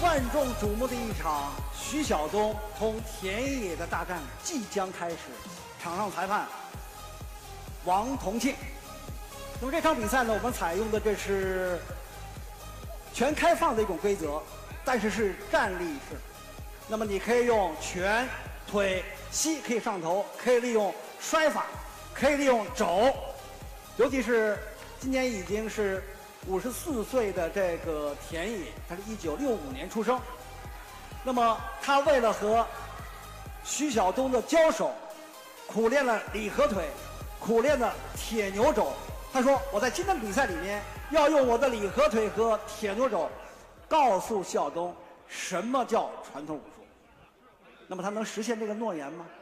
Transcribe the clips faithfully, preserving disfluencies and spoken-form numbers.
万众瞩目的一场徐晓东同田野的大战即将开始。场上裁判王同庆。那么这场比赛呢，我们采用的这是全开放的一种规则，但是是站立式。那么你可以用拳、腿、膝可以上头，可以利用摔法，可以利用肘。尤其是今年已经是五十四岁的这个田野，他是一九六五年出生。那么他为了和徐晓东的交手，苦练了里合腿，苦练了铁牛肘。他说：“我在今天比赛里面要用我的里合腿和铁牛肘，告诉晓东什么叫传统武术。”那么他能实现这个诺言吗？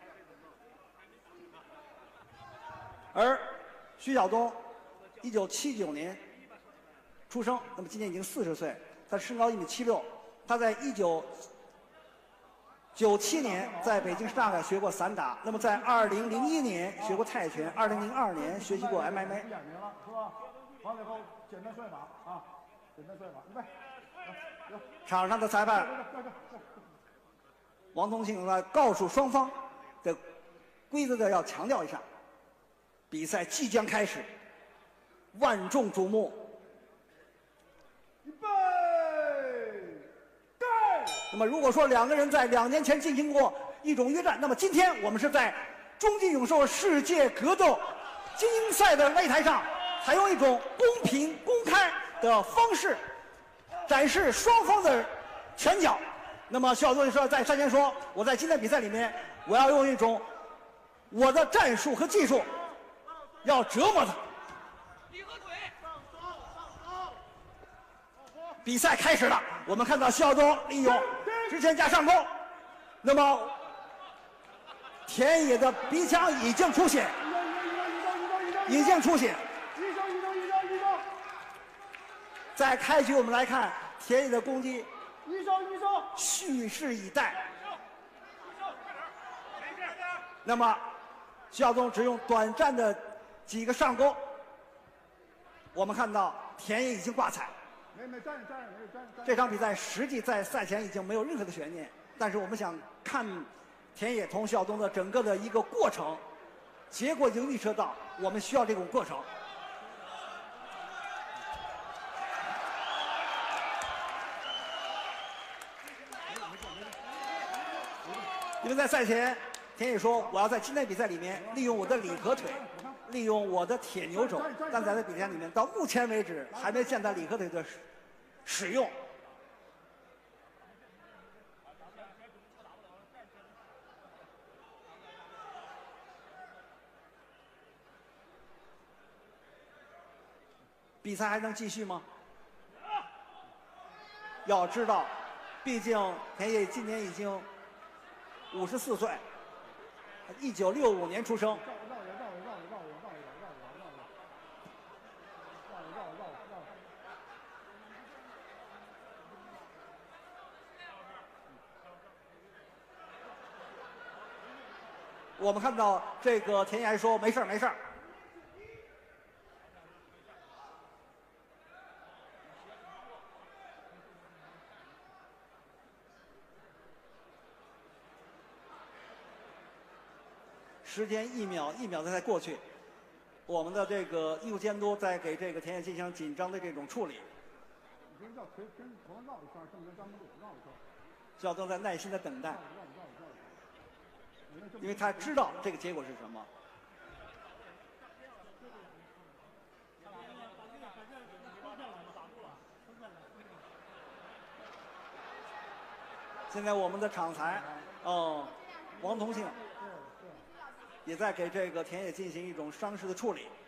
而徐晓东一九七九年出生，那么今年已经四十岁，他身高一米七六，他在一九九七年在北京师大学过散打，那么在二零零一年学过泰拳，二零零二年学习过 M M A。 点名了是吧？完了以后简单摔法啊，简单摔法，预备。 场上的裁判王同庆呢，告诉双方的规则的要强调一下，比赛即将开始，万众瞩目。 预备，盖。 那么如果说两个人在两年前进行过一种约战，那么今天我们是在中金永寿世界格斗精英赛的擂台上，采用一种公平公开的方式展示双方的拳脚。那么徐晓东说在赛前说，我在今天比赛里面，我要用一种我的战术和技术，要折磨他。比赛开始了，我们看到徐晓东利用之前架上勾，那么田野的鼻腔已经出血，已经出血。在开局我们来看田野的攻击， 一手一手， 蓄势以待。那么徐晓东只用短暂的几个上勾，我们看到田野已经挂彩。 没没站着站着没有站着。 这场比赛实际在赛前已经没有任何的悬念，但是我们想看田野同徐晓东的整个的一个过程，结果已经预测到，我们需要这种过程。因为在赛前，田野说我要在今天比赛里面利用我的里合腿，利用我的铁牛肘，但在这比赛里面，到目前为止还没见到里合腿的使用。比赛还能继续吗？要知道，毕竟田野今年已经五十四岁，一九六五年出生。我们看到这个田野还说没事儿没事儿。时间一秒一秒的在过去，我们的这个艺术监督在给这个田野进行紧张的这种处理。 你绕腿跟头绕一圈，正跟站不住，绕一圈。 徐晓东在耐心的等待，因为他知道这个结果是什么。现在我们的场裁，哦，王同庆也在给这个田野进行一种伤势的处理。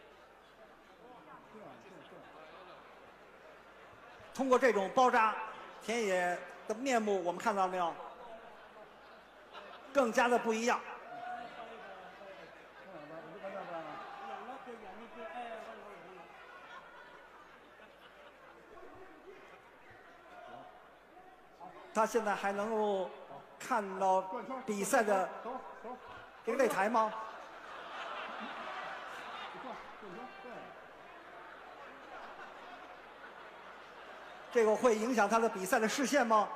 通过这种包扎，田野的面目我们看到没有？更加的不一样。他现在还能够看到比赛的这个擂台吗？ 这个会影响他的比赛的视线吗？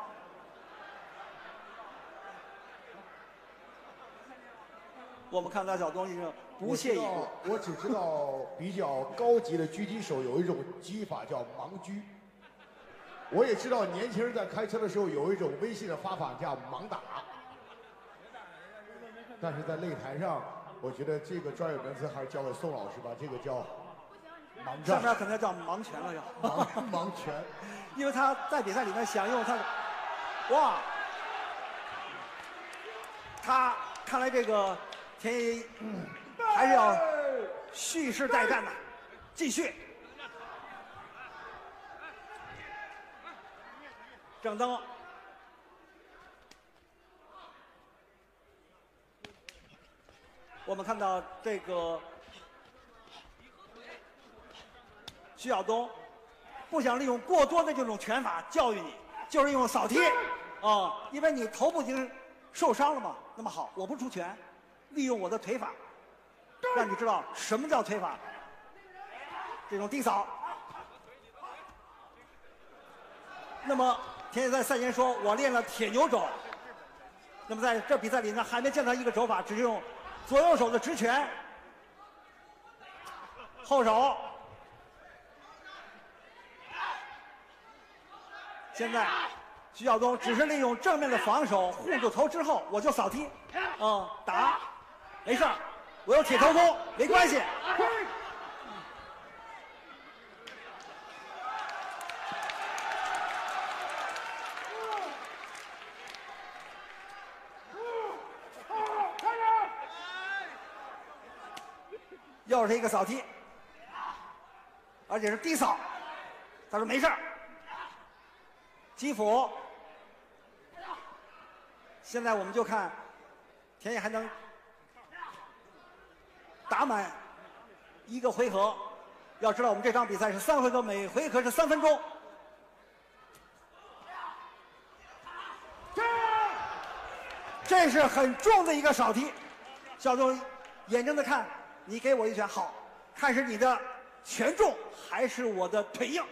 我们看到小东已经不屑一顾。 我只知道比较高级的狙击手有一种击法叫盲狙。我也知道年轻人在开车的时候有一种微信的发法叫盲打。但是在擂台上，我觉得这个专有名词还是交给宋老师吧，这个叫盲战。 上面可能叫盲拳了要。 盲盲拳， 因为他在比赛里面想用他的，哇，他看来这个田野嗯还是要蓄势待战的，继续。郑登。我们看到这个徐晓东不想利用过多的这种拳法教育你，就是用扫踢啊，因为你头部已经受伤了嘛。那么好，我不出拳，利用我的腿法，让你知道什么叫腿法。这种低扫。那么田野在赛前说，我练了铁牛肘。那么在这比赛里呢，还没见到一个肘法，只是用左右手的直拳，后手。现在徐晓东只是利用正面的防守护住头之后，我就扫踢，嗯，打，没事儿，我有铁头功，没关系。又是一个扫踢，而且是低扫。他说没事儿。击斧。现在我们就看田野还能打满一个回合。要知道我们这场比赛是三回合，每回合是三分钟。这是很重的一个扫踢。小东眼睁的看。你给我一拳好，看是你的拳重还是我的腿硬。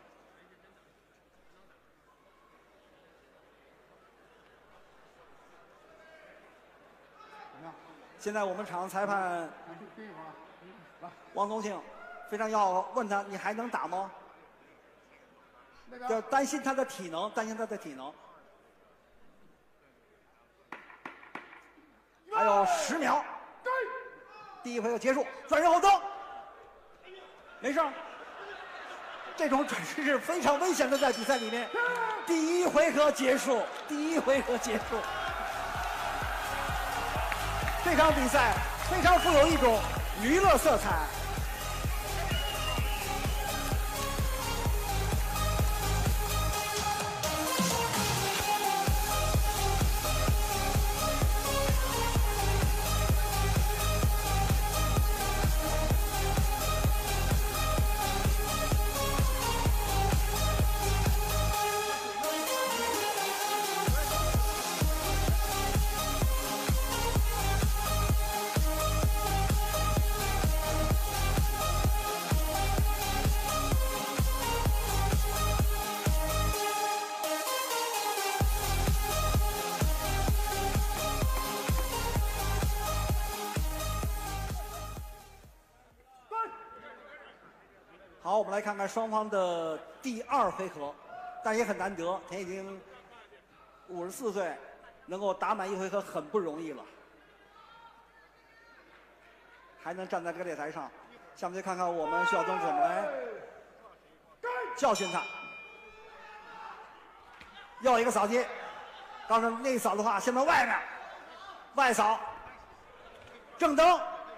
现在我们场裁判王宗庆非常要问他，你还能打吗？要担心他的体能，担心他的体能。还有十秒。第一回合结束，转身后蹬，没事儿。这种转身是非常危险的，在比赛里面。第一回合结束，第一回合结束。这场比赛非常富有一种娱乐色彩。好，我们来看看双方的第二回合，但也很难得，田已经五十四岁，能够打满一回合很不容易了，还能站在这个擂台上。下面就看看我们徐晓东怎么来教训他。又一个扫踢，刚才内扫的话，现在外面外扫，正蹬。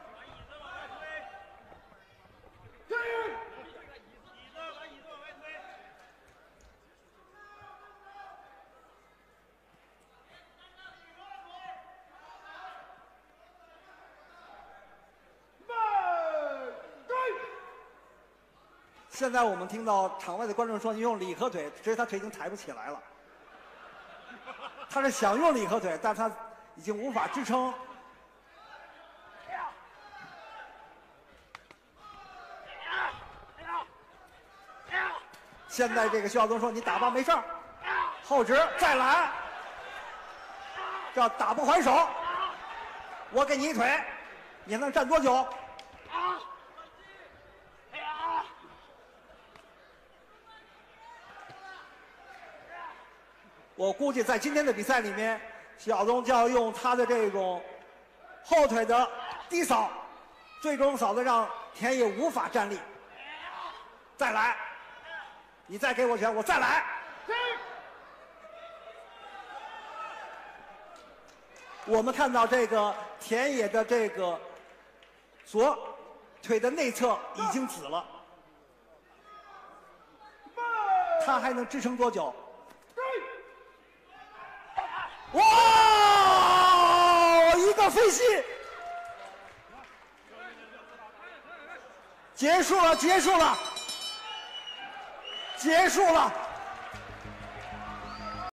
现在我们听到场外的观众说：“你用理合腿，其实他腿已经抬不起来了。他是想用理合腿，但是他已经无法支撑。 现在这个徐晓东说：“你打吧，没事儿。”后直再来，这打不还手，我给你一腿，你能站多久？我估计在今天的比赛里面，徐晓东就要用他的这种后腿的低扫，最终扫的让田野无法站立。再来，你再给我拳，我再来。我们看到这个田野的这个左腿的内侧已经紫了，他还能支撑多久？哇！一个飞膝，结束了，结束了，结束了。